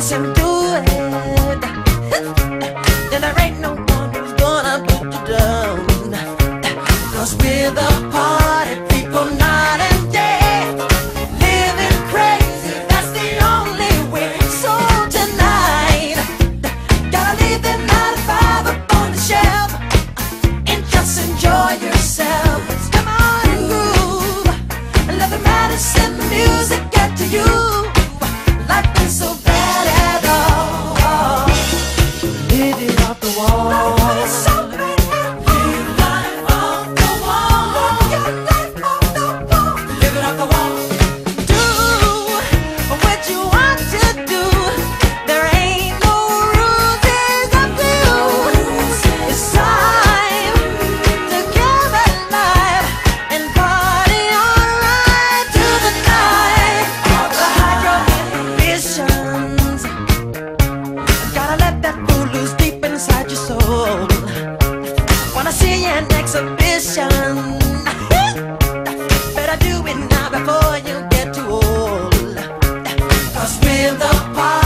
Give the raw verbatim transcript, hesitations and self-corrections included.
dance and do it, then there ain't no one who's gonna put you down. Cause we're the party people night and day, living crazy, that's the only way. So tonight, gotta leave the nine to five up on the shelf and just enjoy yourself. Come on and groove, and let the medicine music get to you. Life ain't so bad at all. Live it off the wall. Life is so bad. Live life off the wall. Live life off the wall. Live it off the wall. Do what you want to do. There ain't no rules, it's up to you. It's time to give it life and party alright to the night. The hydro inhibitions, gotta let that fool loose deep inside your soul. Wanna see an exhibition? Better do it now before you get too old. Cause we're the party